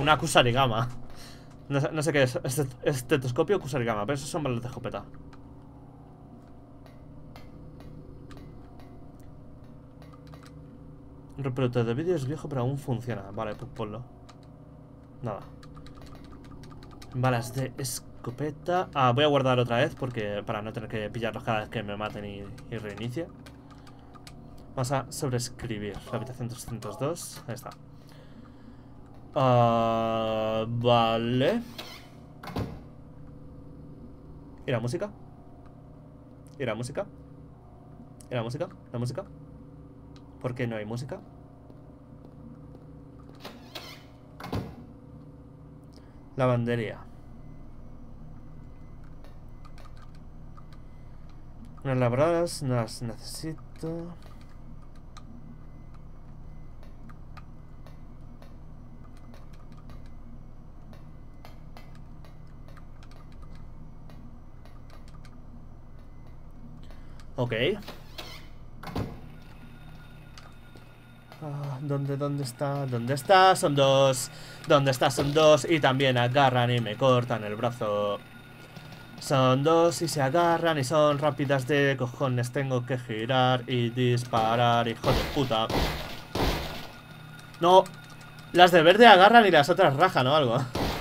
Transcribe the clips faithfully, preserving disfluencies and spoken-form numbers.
una Kusarigama. No, no sé qué es. Estetoscopio Kusarigama. Pero esos son balas de escopeta. Un reproductor de vídeo es viejo, pero aún funciona. Vale, pues ponlo. Nada. Balas de escopeta. Ah, voy a guardar otra vez porque para no tener que pillarlos cada vez que me maten y, y reinicie. Vamos a sobreescribir. La habitación trescientos dos. Ahí está. Uh, vale. ¿Y la música? ¿Y la música? ¿Y la música? ¿La música? ¿Por qué no hay música? Lavandería. Unas labradas, no las necesito. Ok. Ah, ¿Dónde, dónde está? ¿Dónde está? Son dos. ¿Dónde está? Son dos. Y también agarran y me cortan el brazo. Son dos y se agarran y son rápidas de cojones. Tengo que girar y disparar, hijo de puta. No. Las de verde agarran y las otras rajan o algo.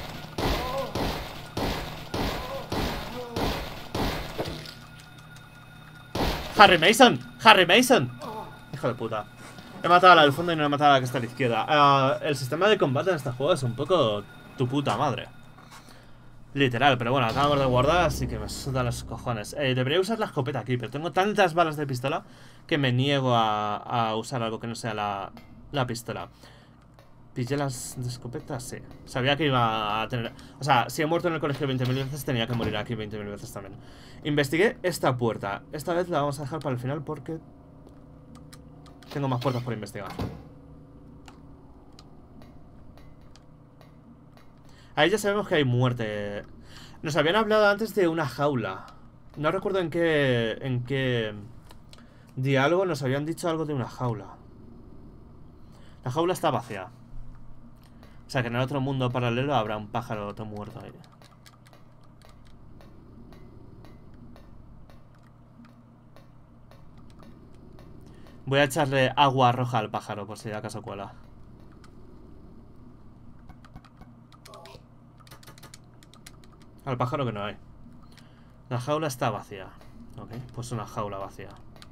Harry Mason. Harry Mason. Hijo de puta. He matado a la del fondo y no he matado a la que está a la izquierda. Uh, el sistema de combate en este juego es un poco tu puta madre. Literal, pero bueno, acabamos de guardar, así que me sudan los cojones. Eh, debería usar la escopeta aquí, pero tengo tantas balas de pistola que me niego a, a usar algo que no sea la, la pistola. ¿Pillé las de escopeta? Sí. Sabía que iba a tener... O sea, si he muerto en el colegio veinte mil veces, tenía que morir aquí veinte mil veces también. Investigué esta puerta. Esta vez la vamos a dejar para el final porque... tengo más puertas por investigar. Ahí ya sabemos que hay muerte. Nos habían hablado antes de una jaula. No recuerdo en qué... En qué... diálogo nos habían dicho algo de una jaula. La jaula está vacía. O sea que en el otro mundo paralelo habrá un pájaro todo muerto ahí. Voy a echarle agua roja al pájaro por si acaso cuela. Al pájaro que no hay. La jaula está vacía. Ok, pues una jaula vacía.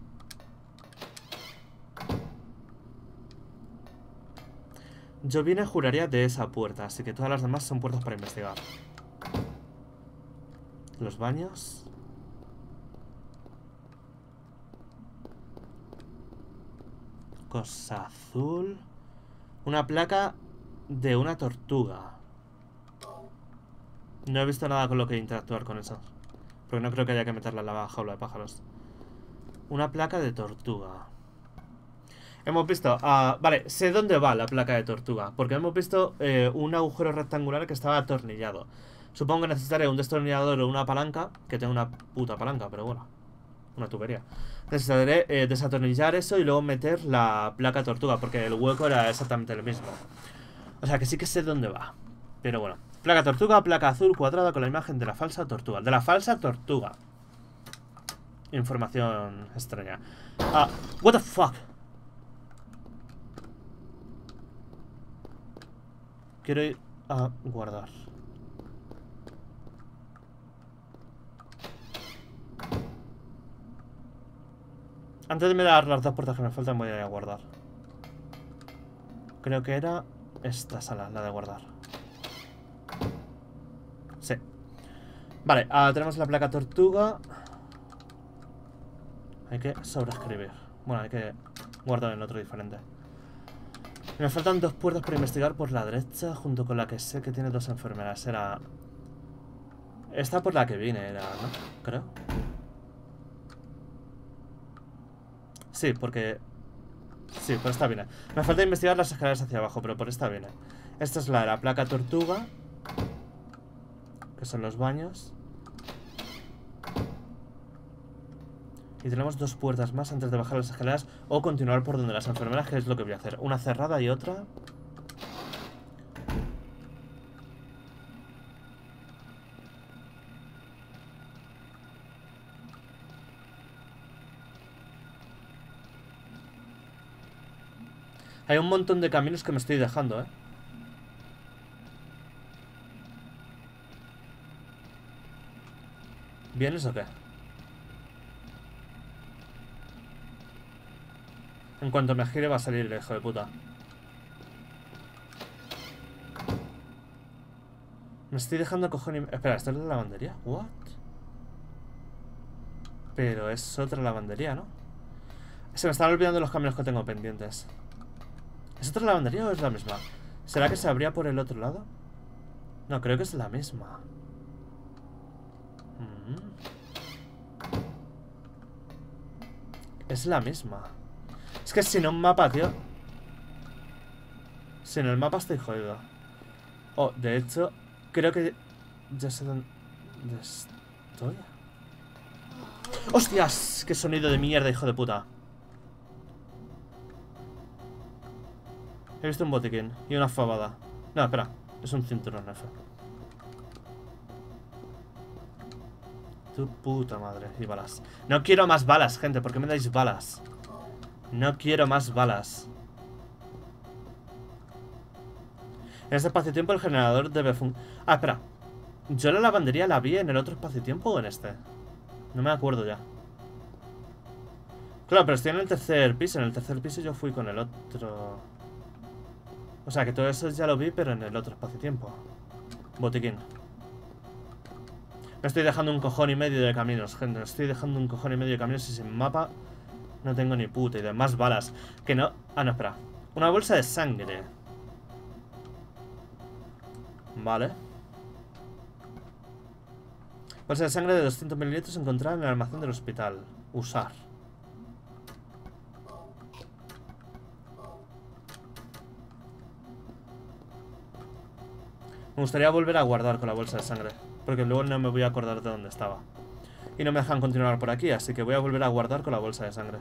Yo vine, juraría, de esa puerta, así que todas las demás son puertas para investigar. Los baños. Cosa azul. Una placa de una tortuga. No he visto nada con lo que interactuar con eso. Porque no creo que haya que meterla en la jaula de pájaros. Una placa de tortuga. Hemos visto... Uh, vale, sé dónde va la placa de tortuga. Porque hemos visto eh, un agujero rectangular que estaba atornillado. Supongo que necesitaré un destornillador o una palanca. Que tengo una puta palanca, pero bueno. Una tubería. Necesitaré eh, desatornillar eso y luego meter la placa de tortuga. Porque el hueco era exactamente el mismo. O sea que sí que sé dónde va. Pero bueno. Placa tortuga, placa azul cuadrada con la imagen de la falsa tortuga. De la falsa tortuga. Información extraña. Ah, what the fuck. Quiero ir a guardar. Antes de mirar las dos puertas que me faltan, voy a ir a guardar. Creo que era esta sala, la de guardar. Sí. Vale, uh, tenemos la placa tortuga. Hay que sobreescribir. Bueno, hay que guardar en otro diferente. Me faltan dos puertas para investigar por la derecha, junto con la que sé que tiene dos enfermeras. Era... esta por la que vine era, ¿no? Creo. Sí, porque... sí, por esta viene. Me falta investigar las escaleras hacia abajo, pero por esta viene. Esta es la de la placa tortuga. Que son los baños. Y tenemos dos puertas más antes de bajar las escaleras o continuar por donde las enfermeras, que es lo que voy a hacer. Una cerrada y otra... Hay un montón de caminos que me estoy dejando, ¿eh? ¿Vienes o qué? En cuanto me gire va a salir el hijo de puta. Me estoy dejando cojones... Espera, ¿esto es la lavandería? ¿What? Pero es otra lavandería, ¿no? Se me están olvidando los caminos que tengo pendientes. ¿Es otra lavandería o es la misma? ¿Será que se abría por el otro lado? No, creo que es la misma. Mm. Es la misma. Es que sin un mapa, tío. Sin el mapa estoy jodido. Oh, de hecho, creo que... Ya sé dónde estoy. ¡Hostias! ¡Qué sonido de mierda, hijo de puta! He visto un botiquín y una fabada. No, espera. Es un cinturón F. Tu puta madre. Y balas. No quiero más balas, gente. ¿Por qué me dais balas? No quiero más balas. En este espacio-tiempo el generador debe funcionar. Ah, espera. ¿Yo la lavandería la vi en el otro espacio-tiempo o en este? No me acuerdo ya. Claro, pero estoy en el tercer piso. En el tercer piso yo fui con el otro... O sea, que todo eso ya lo vi, pero en el otro espacio-tiempo. Botiquín. Me estoy dejando un cojón y medio de caminos, gente. Me estoy dejando un cojón y medio de caminos y sin mapa no tengo ni puta idea. Más balas. Que no... Ah, no, espera. Una bolsa de sangre. Vale. Bolsa de sangre de doscientos mililitros encontrada en el almacén del hospital. Usar. Me gustaría volver a guardar con la bolsa de sangre, porque luego no me voy a acordar de dónde estaba. Y no me dejan continuar por aquí, así que voy a volver a guardar con la bolsa de sangre.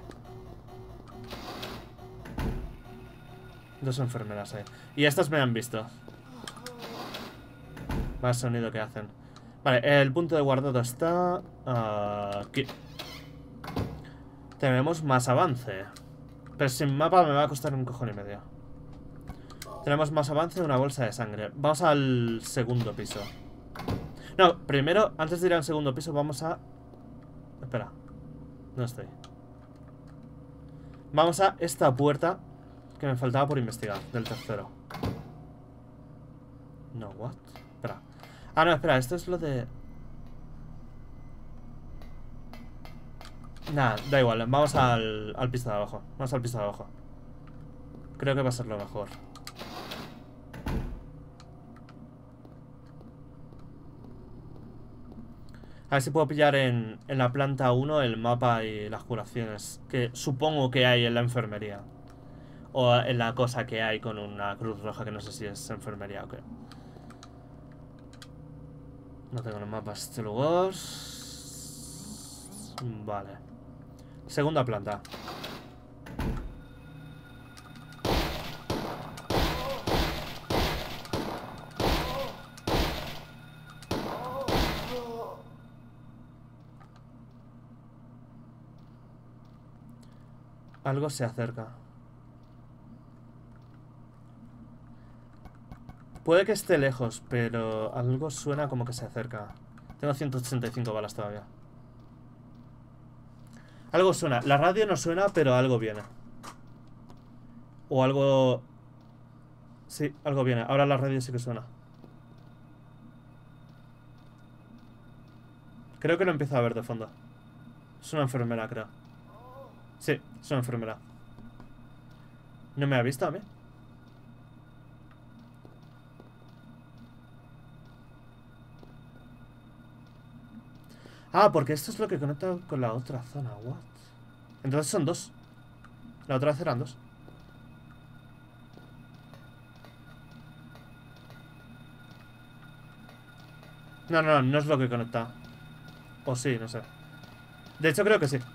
Dos enfermeras ahí. Y estas me han visto. Más sonido que hacen. Vale, el punto de guardado está... aquí. Tenemos más avance. Pero sin mapa me va a costar un cojón y medio. Tenemos más avance de una bolsa de sangre. Vamos al segundo piso. No, primero, antes de ir al segundo piso, vamos a... Espera. No estoy. Vamos a esta puerta que me faltaba por investigar, del tercero. No, what? Espera. Ah, no, espera, esto es lo de... Nada, da igual, vamos al, al piso de abajo. Vamos al piso de abajo. Creo que va a ser lo mejor. A ver si puedo pillar en, en la planta uno el mapa y las curaciones que supongo que hay en la enfermería. O en la cosa que hay con una cruz roja que no sé si es enfermería o qué. No tengo el mapa de este lugar. Vale. Segunda planta. Algo se acerca. Puede que esté lejos, pero algo suena como que se acerca. Tengo ciento ochenta y cinco balas todavía. Algo suena. La radio no suena, pero algo viene. O algo... Sí, algo viene. Ahora la radio sí que suena. Creo que lo empiezo a ver de fondo. Es una enfermera, creo. Sí, es una enfermera. ¿No me ha visto a mí? Ah, porque esto es lo que conecta con la otra zona. What? Entonces son dos. La otra vez eran dos. No, no, no, no es lo que conecta. O sí, no sé. De hecho creo que sí.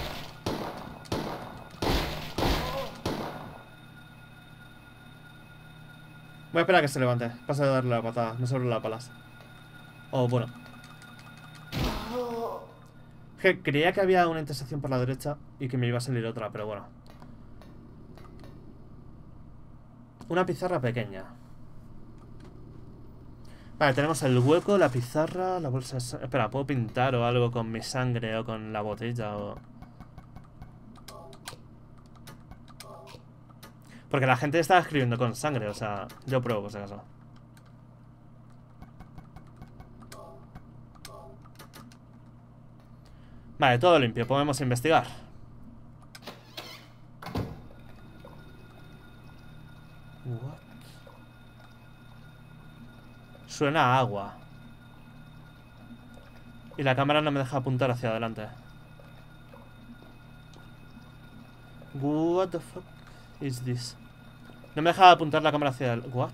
Voy a esperar a que se levante. Pasa de darle la patada, no sobre la palas. O bueno. Que creía que había una intersección por la derecha y que me iba a salir otra, pero bueno. Una pizarra pequeña. Vale, tenemos el hueco, la pizarra, la bolsa de... Espera, ¿puedo pintar o algo con mi sangre o con la botella o...? Porque la gente está escribiendo con sangre, o sea... Yo pruebo, por si acaso. Vale, todo limpio, podemos investigar. What? Suena a agua. Y la cámara no me deja apuntar hacia adelante. What the fuck is this? No me deja apuntar la cámara hacia el... What?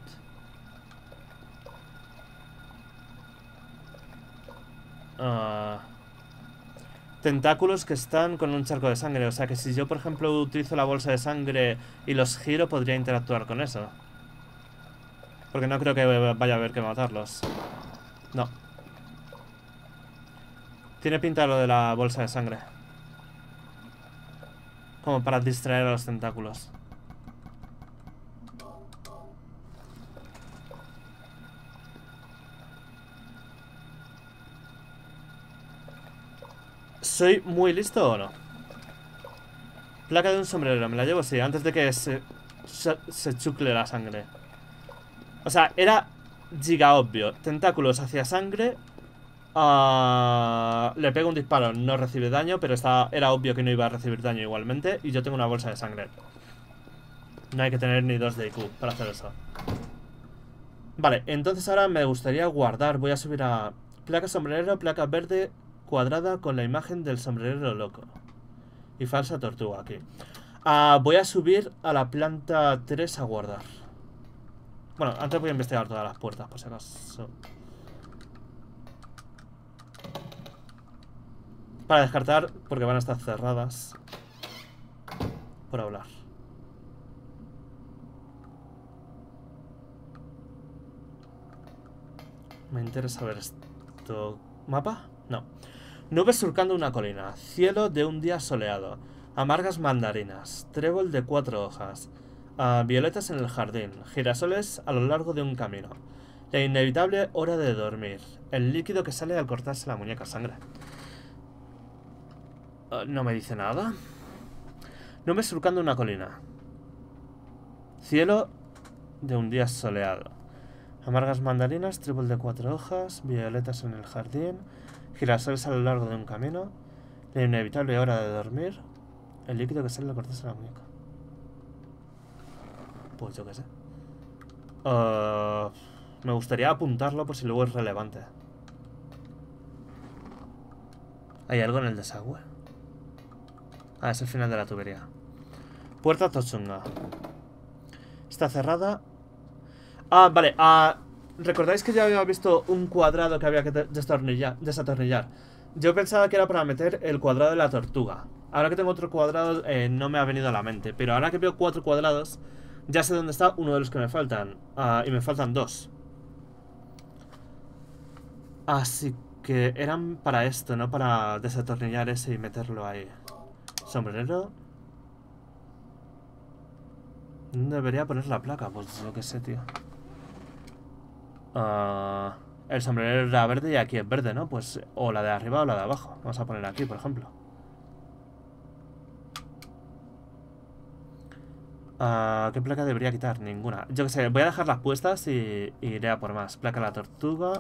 Uh... Tentáculos que están con un charco de sangre. O sea que si yo, por ejemplo, utilizo la bolsa de sangre y los giro, podría interactuar con eso. Porque no creo que vaya a haber que matarlos. No. Tiene pinta lo de la bolsa de sangre. Como para distraer a los tentáculos. ¿Soy muy listo o no? Placa de un sombrero, me la llevo, sí, antes de que se, se, se chucle la sangre. O sea, era giga obvio. Tentáculos hacia sangre. Uh, le pego un disparo, no recibe daño, pero está, era obvio que no iba a recibir daño igualmente. Y yo tengo una bolsa de sangre. No hay que tener ni dos de I Q para hacer eso. Vale, entonces ahora me gustaría guardar. Voy a subir a placa sombrerero, placa verde cuadrada con la imagen del sombrerero loco. Y falsa tortuga aquí. uh, Voy a subir a la planta tres a guardar. Bueno, antes voy a investigar todas las puertas, por si acaso. Para descartar, porque van a estar cerradas. Por hablar. Me interesa ver esto. ¿Mapa? No. Nubes surcando una colina. Cielo de un día soleado. Amargas mandarinas. Trébol de cuatro hojas. Uh, violetas en el jardín. Girasoles a lo largo de un camino. La inevitable hora de dormir. El líquido que sale al cortarse la muñeca. Sangre. Uh, no me dice nada. Nubes surcando una colina. Cielo de un día soleado. Amargas mandarinas, trébol de cuatro hojas, violetas en el jardín, girasoles a lo largo de un camino, la inevitable hora de dormir, el líquido que sale al cortarse la muñeca. Pues yo qué sé. Uh, me gustaría apuntarlo por si luego es relevante. ¿Hay algo en el desagüe? Ah, es el final de la tubería. Puerta tochunga. Está cerrada. Ah, vale. Ah, ¿recordáis que ya había visto un cuadrado que había que desatornillar, desatornillar? Yo pensaba que era para meter el cuadrado de la tortuga. Ahora que tengo otro cuadrado, eh, no me ha venido a la mente. Pero ahora que veo cuatro cuadrados, ya sé dónde está uno de los que me faltan. Ah, y me faltan dos. Así que eran para esto, no para desatornillar ese y meterlo ahí. Sombrero. ¿Dónde debería poner la placa? Pues yo qué sé, tío. Uh, el sombrero era verde y aquí es verde, ¿no? Pues o la de arriba o la de abajo. Vamos a poner aquí, por ejemplo. Uh, ¿Qué placa debería quitar? Ninguna. Yo qué sé, voy a dejarlas puestas y, y iré a por más. Placa de la tortuga.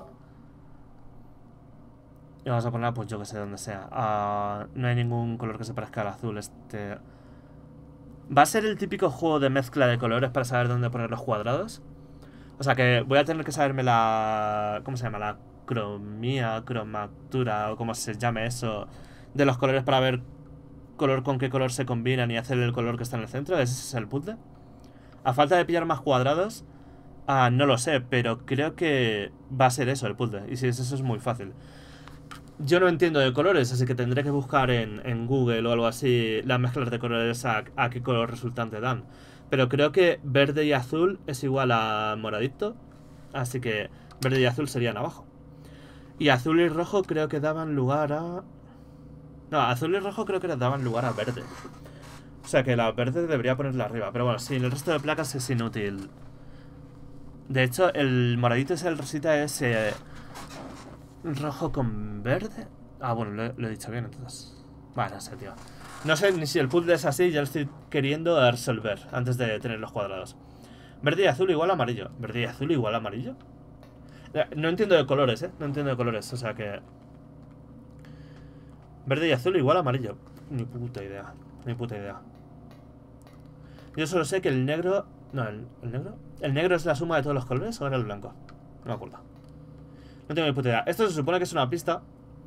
Y vamos a ponerla, pues yo que sé, donde sea. Uh, no hay ningún color que se parezca al azul. Este... ¿Va a ser el típico juego de mezcla de colores para saber dónde poner los cuadrados? O sea que voy a tener que saberme la... ¿Cómo se llama? La cromía, cromatura o como se llame eso. De los colores para ver color con qué color se combinan y hacer el color que está en el centro. ¿Ese es el puzzle? A falta de pillar más cuadrados... Ah, no lo sé, pero creo que va a ser eso el puzzle. Y si es eso es muy fácil. Yo no entiendo de colores, así que tendré que buscar en, en Google o algo así las mezclas de colores a, a qué color resultante dan. Pero creo que verde y azul es igual a moradito. Así que verde y azul serían abajo. Y azul y rojo creo que daban lugar a... No, azul y rojo creo que daban lugar a verde. O sea que la verde debería ponerla arriba. Pero bueno, sí, el resto de placas es inútil. De hecho, el moradito ese del rosita es eh, rojo con verde. Ah, bueno, lo, lo he dicho bien entonces. Bueno, no sé, tío. No sé ni si el puzzle es así, ya lo estoy queriendo resolver antes de tener los cuadrados. Verde y azul igual a amarillo. Verde y azul igual a amarillo. No entiendo de colores, eh. No entiendo de colores, o sea que... Verde y azul igual a amarillo. Ni puta idea. Ni puta idea. Yo solo sé que el negro... No, el, ¿el negro? ¿El negro es la suma de todos los colores o era el blanco? No me acuerdo. No tengo ni puta idea. Esto se supone que es una pista.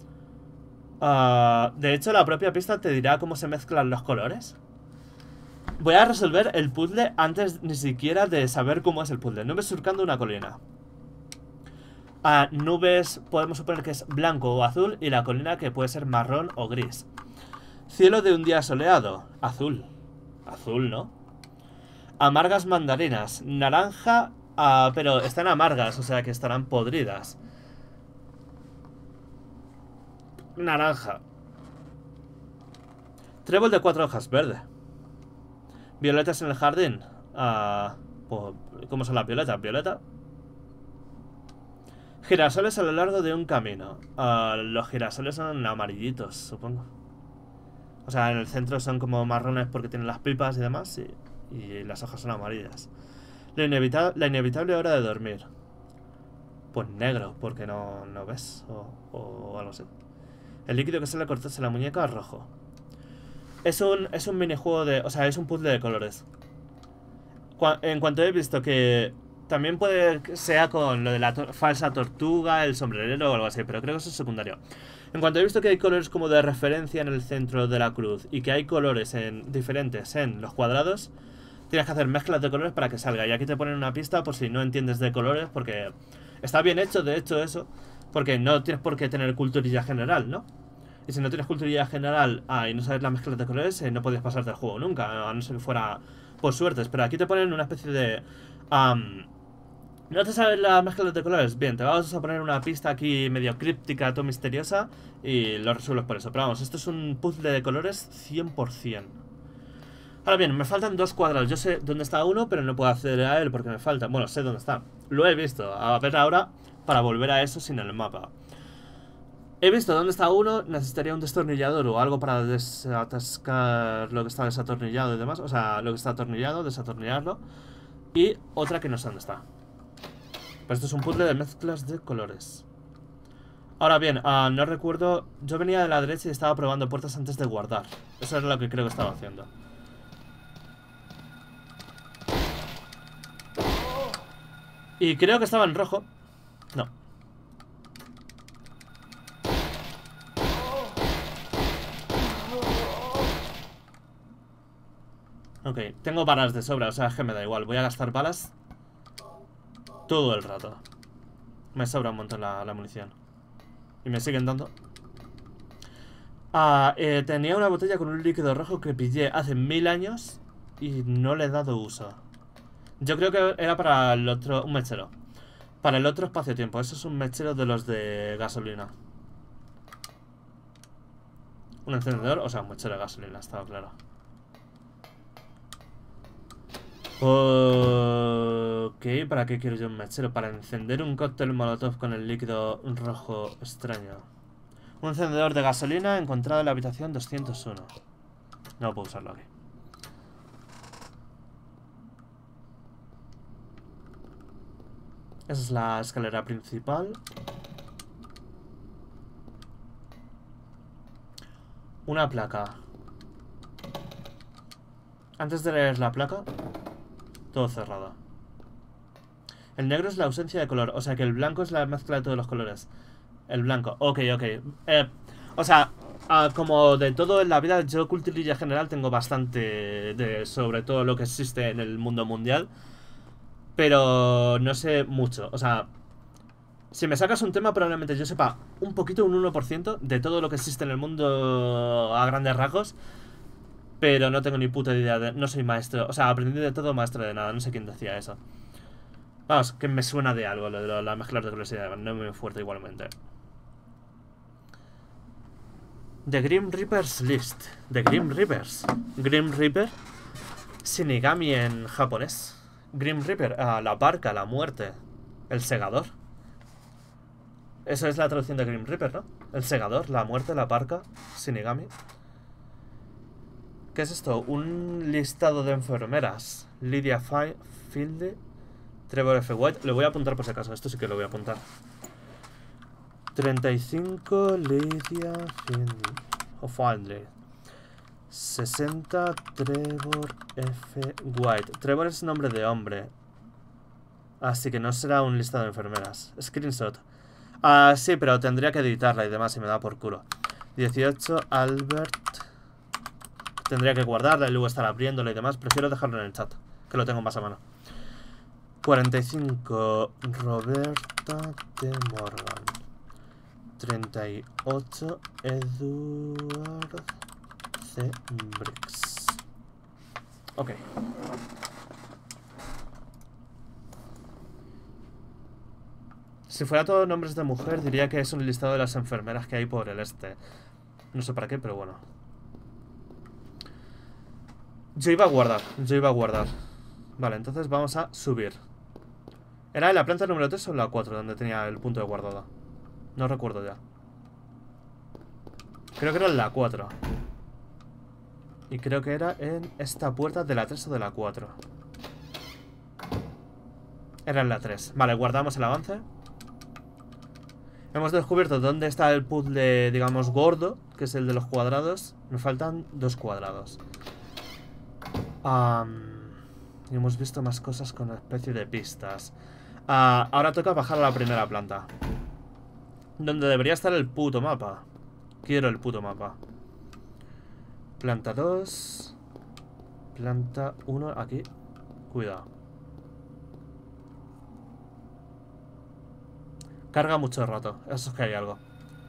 Uh, de hecho, la propia pista te dirá cómo se mezclan los colores. Voy a resolver el puzzle antes ni siquiera de saber cómo es el puzzle. Nubes surcando una colina. Uh, nubes podemos suponer que es blanco o azul y la colina que puede ser marrón o gris. Cielo de un día soleado. Azul. Azul, ¿no? Amargas mandarinas. Naranja, uh, pero están amargas, o sea que estarán podridas. Naranja. Trébol de cuatro hojas, verde. Violetas en el jardín. Uh, pues, ¿cómo son las violetas? Violeta. Girasoles a lo largo de un camino. Uh, los girasoles son amarillitos, supongo. O sea, en el centro son como marrones porque tienen las pipas y demás. Y, y las hojas son amarillas. La, inevita la inevitable hora de dormir. Pues negro, porque no, no ves. O, o algo así. El líquido que se le cortase la muñeca es rojo. Es un, es un minijuego de... O sea, es un puzzle de colores. Cu- en cuanto he visto que... También puede que sea con lo de la to falsa tortuga, el sombrerero o algo así, pero creo que eso es secundario. En cuanto he visto que hay colores como de referencia en el centro de la cruz y que hay colores en, diferentes en los cuadrados, tienes que hacer mezclas de colores para que salga. Y aquí te ponen una pista por si no entiendes de colores, porque está bien hecho, de hecho, eso. Porque no tienes por qué tener culturilla general, ¿no? Y si no tienes culturilla general ah, y no sabes las mezclas de colores, eh, no puedes pasarte el juego nunca, a no ser que fuera por suertes. Pero aquí te ponen una especie de... Um, ¿No te sabes las mezclas de colores? Bien, te vamos a poner una pista aquí medio críptica, todo misteriosa, y lo resuelves por eso. Pero vamos, esto es un puzzle de colores cien por cien. Ahora bien, me faltan dos cuadrados. Yo sé dónde está uno, pero no puedo acceder a él porque me falta. Bueno, sé dónde está. Lo he visto. A ver ahora para volver a eso sin el mapa. He visto dónde está uno, necesitaría un destornillador o algo para desatascar lo que está desatornillado y demás. O sea, lo que está atornillado, desatornillarlo. Y otra que no sé dónde está. Pero esto es un puzzle de mezclas de colores. Ahora bien, uh, no recuerdo... Yo venía de la derecha y estaba probando puertas antes de guardar. Eso es lo que creo que estaba haciendo. Y creo que estaba en rojo. No. Ok, tengo balas de sobra, o sea, es que me da igual. Voy a gastar balas todo el rato. Me sobra un montón la, la munición. Y me siguen dando. Ah, eh, tenía una botella con un líquido rojo que pillé hace mil años y no le he dado uso. Yo creo que era para el otro... Un mechero. Para el otro espacio-tiempo. Eso es un mechero de los de gasolina. Un encendedor, o sea, un mechero de gasolina, estaba claro. Ok, ¿para qué quiero yo un mechero? Para encender un cóctel molotov con el líquido rojo extraño. Un encendedor de gasolina encontrado en la habitación doscientos uno. No puedo usarlo aquí. Esa es la escalera principal. Una placa. Antes de leer la placa, todo cerrado. El negro es la ausencia de color. O sea que el blanco es la mezcla de todos los colores. El blanco, ok, ok. eh, O sea, uh, como de todo en la vida, yo culturilla general tengo bastante de sobre todo lo que existe en el mundo mundial. Pero no sé mucho. O sea, si me sacas un tema, probablemente yo sepa un poquito, un uno por ciento de todo lo que existe en el mundo a grandes rasgos. Pero no tengo ni puta idea de... No soy maestro. O sea, aprendí de todo, maestro de nada. No sé quién decía eso. Vamos, que me suena de algo lo de la mezcla de curiosidad. No es muy fuerte igualmente. The Grim Reaper's List. The Grim Reapers. Grim Reaper. Shinigami en japonés. Grim Reaper. Ah, la barca, la muerte. El segador. Eso es la traducción de Grim Reaper, ¿no? El segador, la muerte, la barca. Shinigami. ¿Qué es esto? Un listado de enfermeras. Lydia Fieldy. Trevor F. White. Lo voy a apuntar por si acaso. Esto sí que lo voy a apuntar. treinta y cinco, Lydia Fieldy. O Fieldy. sesenta, Trevor F. White. Trevor es nombre de hombre. Así que no será un listado de enfermeras. Screenshot. Ah, sí, pero tendría que editarla y demás y me da por culo. dieciocho, Albert. Tendría que guardarla y luego estar abriéndola y demás. Prefiero dejarlo en el chat, que lo tengo más a mano. cuarenta y cinco, Roberta de Morgan. treinta y ocho, Edward C. Briggs. Ok. Si fuera todos nombres de mujer, diría que es un listado de las enfermeras que hay por el este. No sé para qué, pero bueno. Yo iba a guardar, yo iba a guardar. Vale, entonces vamos a subir. ¿Era en la planta número tres o en la cuatro donde tenía el punto de guardado? No recuerdo ya. Creo que era en la cuatro. Y creo que era en esta puerta de la tres o de la cuatro. Era en la tres. Vale, guardamos el avance. Hemos descubierto dónde está el puzzle, digamos, gordo, que es el de los cuadrados. Nos faltan dos cuadrados. Um, y hemos visto más cosas con una especie de pistas. Uh, ahora toca bajar a la primera planta, donde debería estar el puto mapa. Quiero el puto mapa. Planta dos. Planta uno, aquí. Cuidado. Carga mucho rato. Eso es que hay algo.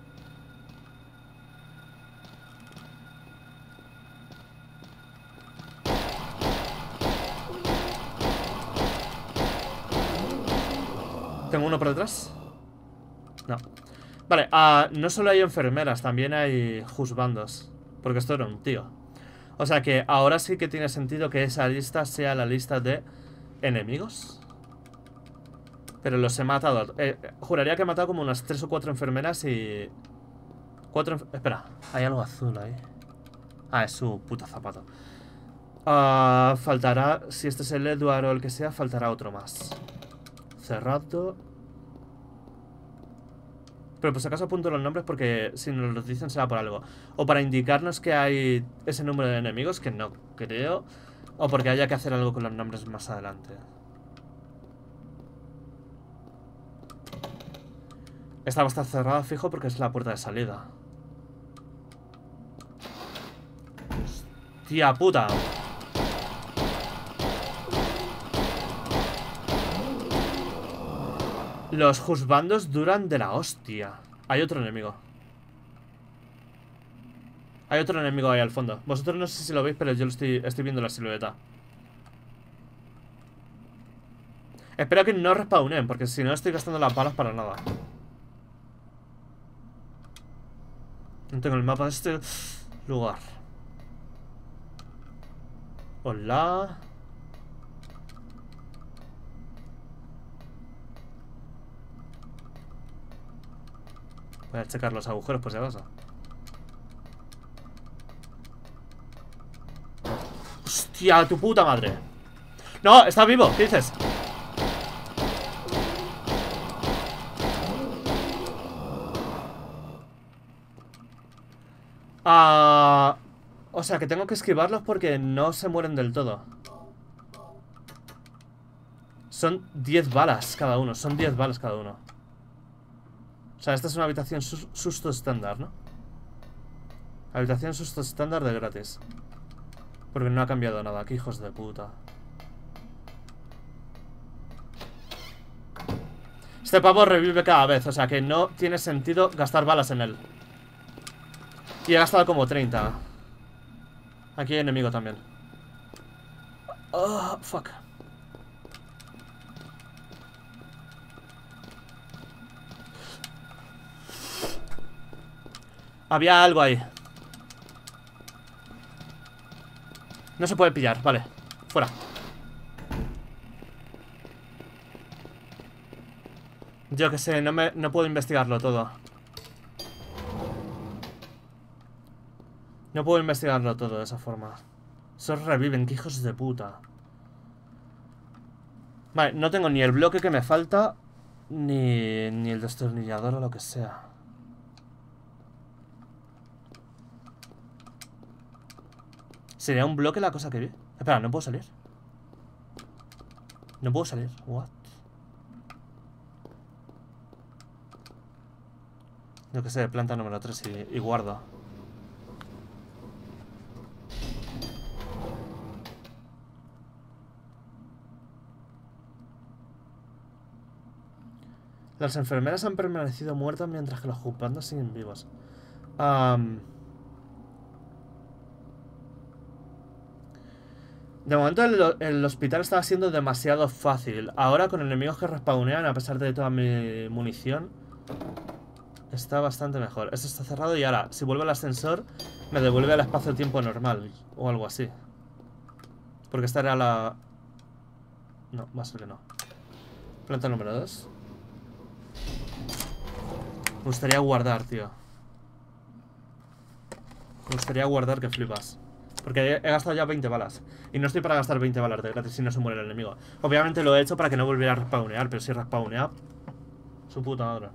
¿Tengo uno por detrás? No. Vale, uh, no solo hay enfermeras, también hay juzbandos. Porque esto era un tío. O sea que ahora sí que tiene sentido que esa lista sea la lista de enemigos. Pero los he matado. Eh, juraría que he matado como unas tres o cuatro enfermeras y... Cuatro... Enfer... Espera, hay algo azul ahí. Ah, es su puto zapato. Uh, faltará... Si este es el Edward o el que sea, faltará otro más. Cerrado. Pero por si acaso apunto los nombres porque si nos los dicen será por algo. O para indicarnos que hay ese número de enemigos, que no creo. O porque haya que hacer algo con los nombres más adelante. Esta va a estar cerrada, fijo, porque es la puerta de salida. Hostia puta. Los juzbandos duran de la hostia. Hay otro enemigo. Hay otro enemigo ahí al fondo. Vosotros no sé si lo veis, pero yo lo estoy, estoy viendo la silueta. Espero que no respawnen, porque si no estoy gastando las balas para nada. No tengo el mapa de este lugar. Hola. Voy a checar los agujeros por si acaso. Hostia, tu puta madre. No, está vivo, ¿qué dices? Ah, o sea que tengo que esquivarlos porque no se mueren del todo. Son diez balas cada uno, son diez balas cada uno. O sea, esta es una habitación sus susto estándar, ¿no? Habitación susto estándar de gratis. Porque no ha cambiado nada, qué hijos de puta. Este pavo revive cada vez, o sea que no tiene sentido gastar balas en él. Y he gastado como treinta. Aquí hay enemigo también. Oh, fuck. Había algo ahí. No se puede pillar, vale. Fuera. Yo que sé, no, me, no puedo investigarlo todo. No puedo investigarlo todo de esa forma. Esos reviven, que hijos de puta. Vale, no tengo ni el bloque que me falta, ni, ni el destornillador o lo que sea. ¿Sería un bloque la cosa que vi? Espera, no puedo salir. No puedo salir. What? Yo que sé, planta número tres y, y guardo. Las enfermeras han permanecido muertas mientras que los ocupantes siguen vivos. Um, de momento el, el hospital estaba siendo demasiado fácil. Ahora con enemigos que respawnean, a pesar de toda mi munición, está bastante mejor. Esto está cerrado y ahora, si vuelve al ascensor, me devuelve al espacio-tiempo normal. O algo así. Porque esta era la... No, va a ser que no. Planta número dos. Me gustaría guardar, tío. Me gustaría guardar que flipas. Porque he, he gastado ya veinte balas. Y no estoy para gastar veinte balas de gratis si no se muere el enemigo. Obviamente lo he hecho para que no volviera a respawnear. Pero si respawnea, su puta madre.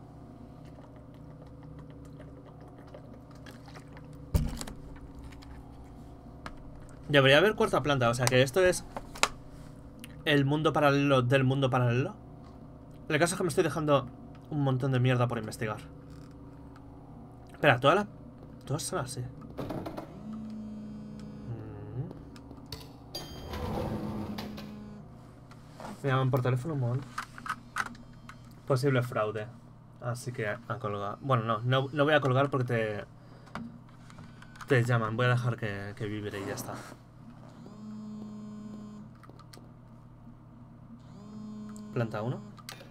Debería haber cuarta planta. O sea que esto es el mundo paralelo del mundo paralelo. El caso es que me estoy dejando un montón de mierda por investigar. Espera, todas las... Todas son así. Me llaman por teléfono un momento. Posible fraude. Así que a colgar. Bueno, no, no, no voy a colgar porque te... Te llaman. Voy a dejar que, que vibre y ya está. Planta uno.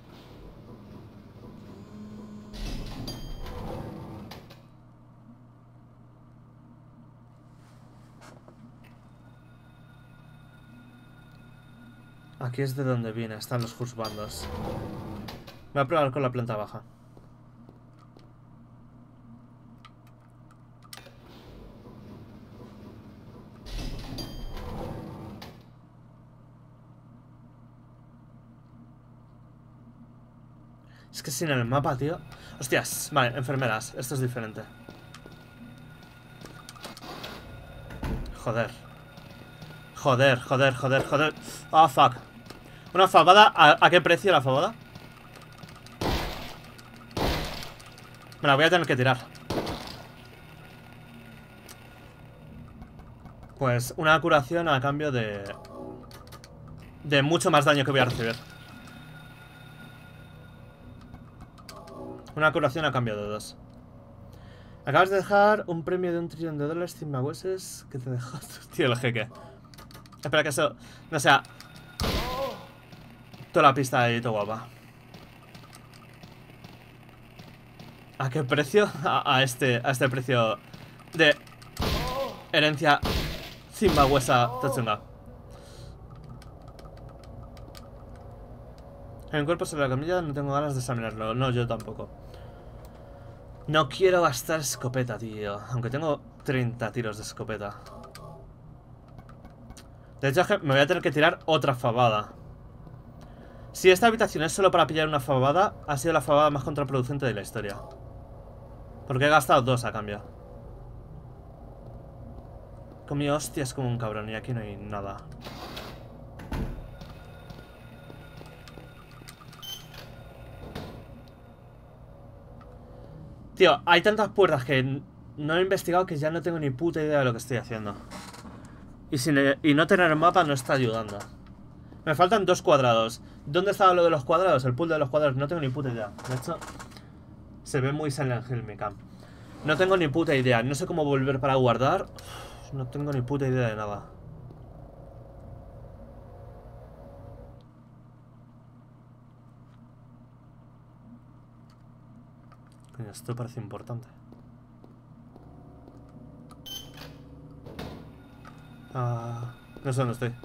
Aquí es de donde viene, están los husbandos. Voy a probar con la planta baja. Es que sin el mapa, tío. Hostias, vale, enfermeras, esto es diferente. Joder. Joder, joder, joder, joder. Oh, fuck. Una fabada, ¿a, ¿a qué precio la fabada? Me la voy a tener que tirar. Pues una curación a cambio de... De mucho más daño que voy a recibir. Una curación a cambio de dos. Acabas de dejar un premio de un trillón de dólares sin magüeses que te dejó... Tío, el jeque. Espera que eso... No sea... Toda la pista ahí, todo guapa. ¿A qué precio? A, a este a este precio de herencia zimbabuesa tochunga. En el cuerpo sobre la camilla no tengo ganas de examinarlo. No, yo tampoco. No quiero gastar escopeta, tío. Aunque tengo treinta tiros de escopeta. De hecho, me voy a tener que tirar otra fabada. Si esta habitación es solo para pillar una fabada, ha sido la fabada más contraproducente de la historia. Porque he gastado dos a cambio. Comí hostias como un cabrón y aquí no hay nada. Tío, hay tantas puertas que no he investigado que ya no tengo ni puta idea de lo que estoy haciendo. Y, sin, y no tener mapa no está ayudando. Me faltan dos cuadrados. ¿Dónde estaba lo de los cuadrados? El pool de los cuadrados. No tengo ni puta idea. De hecho, se ve muy Silent Hill mi camp. No tengo ni puta idea. No sé cómo volver para guardar. Uf, no tengo ni puta idea de nada. Coño, esto parece importante. Ah... No sé dónde estoy.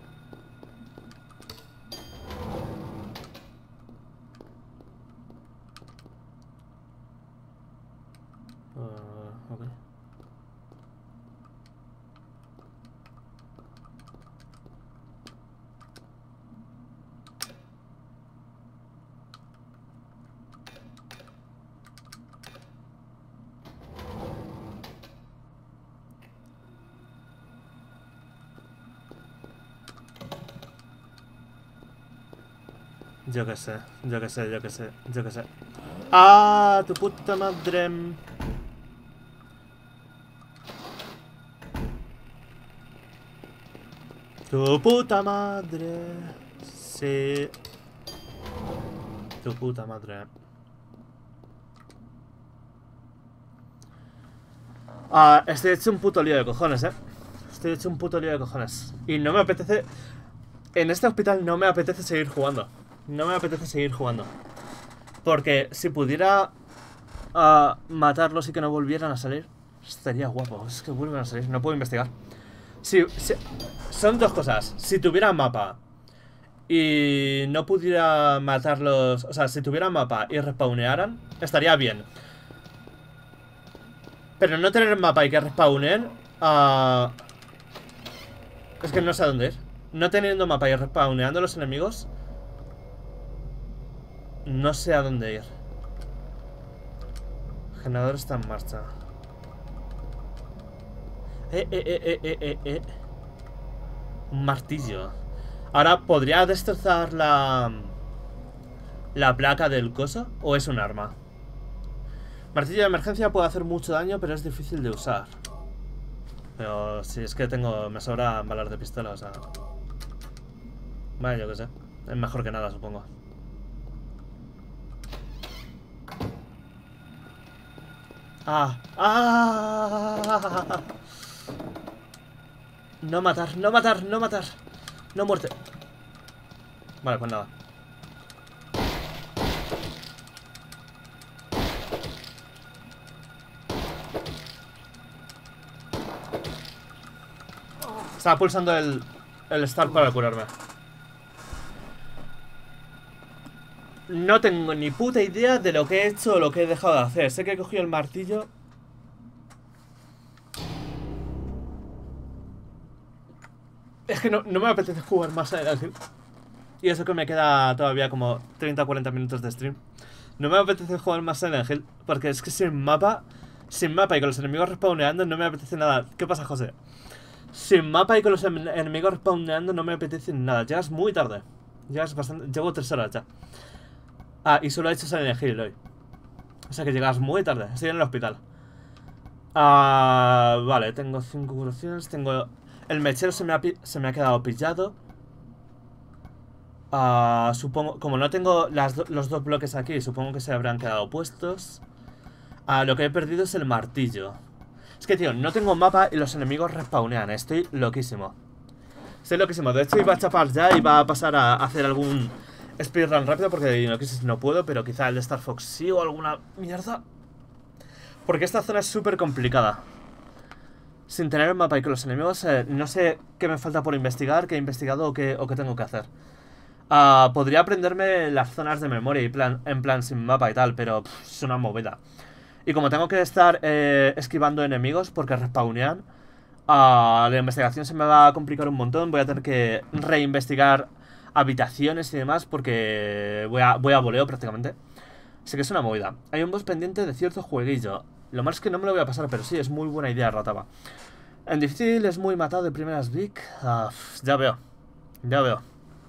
Uh, ok. Yo qué sé, yo qué sé, yo qué sé, yo qué sé. ¡Ah! ¡Tu puta madre! ¡Tu puta madre! Sí. Tu puta madre. Ah, estoy hecho un puto lío de cojones, eh. Estoy hecho un puto lío de cojones. Y no me apetece... En este hospital no me apetece seguir jugando. No me apetece seguir jugando. Porque si pudiera uh, matarlos y que no volvieran a salir, estaría guapo. Es que vuelven a salir, no puedo investigar. Si, si, son dos cosas. Si tuviera mapa y no pudiera matarlos... O sea, si tuviera mapa y respawnearan, estaría bien. Pero no tener mapa y que respawnen... Uh, es que no sé a dónde ir. No teniendo mapa y respawneando los enemigos, no sé a dónde ir. El generador está en marcha. Eh, eh, eh, eh, eh, eh, eh. Un martillo. Ahora, ¿podría destrozar la... la placa del coso? ¿O es un arma? Martillo de emergencia puede hacer mucho daño, pero es difícil de usar. Pero si es que tengo... me sobra balas de pistola, o sea... Vale, yo qué sé. Es mejor que nada, supongo. ¡Ah! ¡Ah! No matar, no matar, no matar. No muerte. Vale, pues nada. Estaba pulsando el, el start para curarme. No tengo ni puta idea de lo que he hecho o lo que he dejado de hacer. Sé que he cogido el martillo. Es que no, no me apetece jugar más adelante. Y eso que me queda todavía como treinta a cuarenta minutos de stream. No me apetece jugar más Silent Hill, porque es que sin mapa, sin mapa y con los enemigos respawneando no me apetece nada. ¿Qué pasa, José? Sin mapa y con los en enemigos respawneando no me apetece nada. Llegas muy tarde. Llegas bastante... Llevo tres horas ya. Ah, y solo he hecho Silent Hill hoy. O sea que llegas muy tarde. Estoy en el hospital. Ah, vale, tengo cinco curaciones. Tengo... El mechero se me ha, se me ha quedado pillado. Uh, supongo, como no tengo las do los dos bloques aquí, supongo que se habrán quedado puestos. Uh, lo que he perdido es el martillo. Es que, tío, no tengo mapa y los enemigos respawnean. Estoy loquísimo. Estoy loquísimo. De hecho, iba a chapar ya y va a pasar a hacer algún speedrun rápido porque no, no puedo, pero quizá el de Star Fox sí o alguna mierda. Porque esta zona es súper complicada. Sin tener el mapa y con los enemigos, eh, no sé qué me falta por investigar, qué he investigado o qué, o qué tengo que hacer. Uh, podría aprenderme las zonas de memoria y plan, en plan sin mapa y tal, pero pff, es una movida. Y como tengo que estar eh, esquivando enemigos porque respawnean, uh, la investigación se me va a complicar un montón. Voy a tener que reinvestigar habitaciones y demás porque voy a, voy a voleo prácticamente. Así que es una movida. Hay un boss pendiente de cierto jueguillo. Lo más es que no me lo voy a pasar, pero sí, es muy buena idea, Rataba. En difícil es muy matado de primeras Vic. Uh, ya veo, ya veo.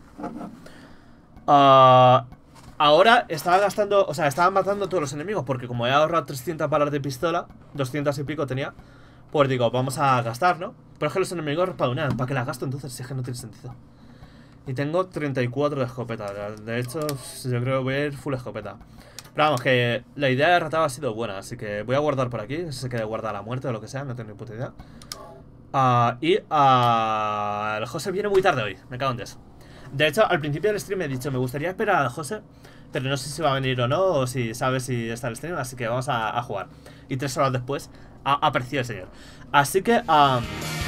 Uh, ahora estaba gastando, o sea, estaba matando a todos los enemigos porque como he ahorrado trescientas balas de pistola, doscientas y pico tenía, pues digo, vamos a gastar, ¿no? Pero es que los enemigos respawnean, ¿para qué las gasto entonces? Si es que no tiene sentido. Y tengo treinta y cuatro de escopeta, de hecho, yo creo que voy a ir full escopeta. Pero vamos, que la idea de Rataba ha sido buena, así que voy a guardar por aquí, si se quede guardar la muerte o lo que sea, no tengo ni puta idea. Uh, y uh, el José viene muy tarde hoy, me cago en eso. De hecho, al principio del stream he dicho, me gustaría esperar a José, pero no sé si va a venir o no, o si sabe si está el stream, así que vamos a, a jugar. Y tres horas después, ha aparecido el señor. Así que, um,